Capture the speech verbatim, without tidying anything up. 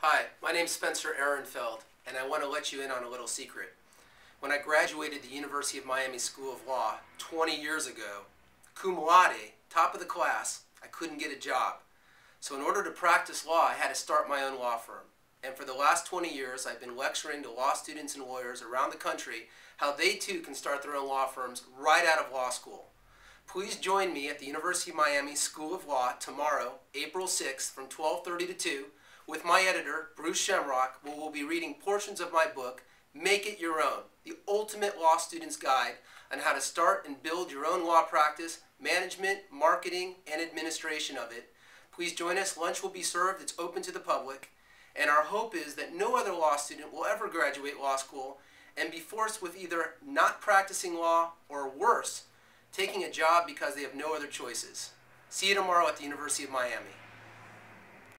Hi, my name's Spencer Aronfeld, and I want to let you in on a little secret. When I graduated the University of Miami School of Law twenty years ago, cum laude, top of the class, I couldn't get a job. So in order to practice law, I had to start my own law firm. And for the last twenty years, I've been lecturing to law students and lawyers around the country how they too can start their own law firms right out of law school. Please join me at the University of Miami School of Law tomorrow, April sixth, from twelve thirty to two, with my editor, Bruce Shamrock, where we'll be reading portions of my book, Make It Your Own, the ultimate law student's guide on how to start and build your own law practice, management, marketing, and administration of it. Please join us. Lunch will be served. It's open to the public. And our hope is that no other law student will ever graduate law school and be forced with either not practicing law or worse, taking a job because they have no other choices. See you tomorrow at the University of Miami.